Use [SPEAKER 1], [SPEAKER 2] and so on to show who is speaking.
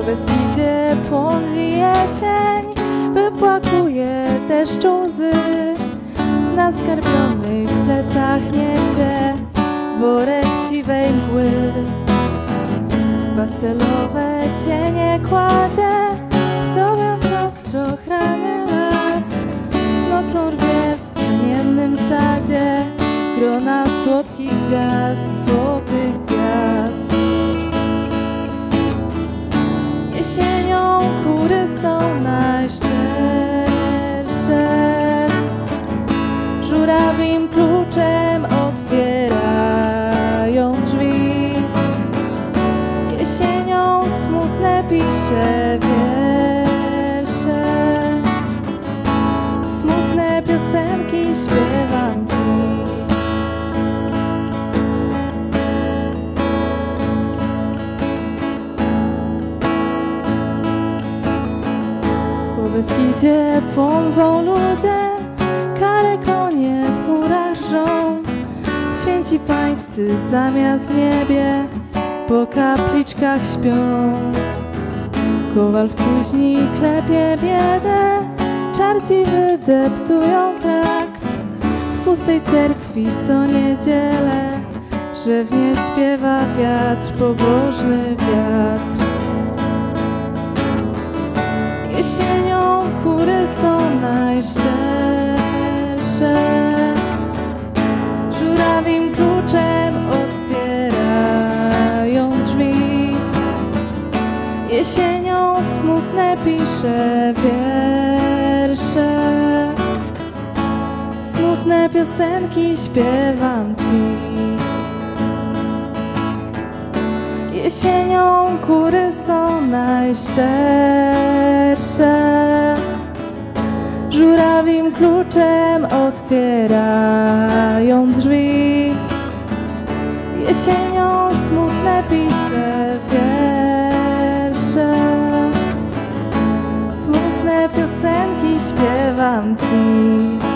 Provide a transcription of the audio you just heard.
[SPEAKER 1] Beskidzie płonzi jesień, wypłakuje deszczu łzy. Na skarbionych plecach niesie worek siwej mgły. Pastelowe cienie kładzie, zdobiąc rozczochrany las. Nocą rwie w brzemiennym sadzie grona słodkich gwiazd, złotych gwiazd. Jesienią kury są najszczersze, żurawim kluczem otwierają drzwi. Jesienią smutne pisze wiersze, smutne piosenki śpiewam ci. Po Beskidzie płondzą ludzie, kare konie w furach rżą. Święci pańscy zamiast w niebie po kapliczkach śpią. Kowal w kuźni klepie biedę, czarci wydeptują trakt. W pustej cerkwi co niedzielę rzewnie śpiewa wiatr, pobożny wiatr. Jesienią kury są najszczersze, żurawim kluczem otwierają drzwi. Jesienią smutne pisze wiersze, smutne piosenki śpiewam ci. Jesienią kury są najszczersze, żurawim kluczem otwierają drzwi. Jesienią smutne pisze wiersze, smutne piosenki śpiewam ci.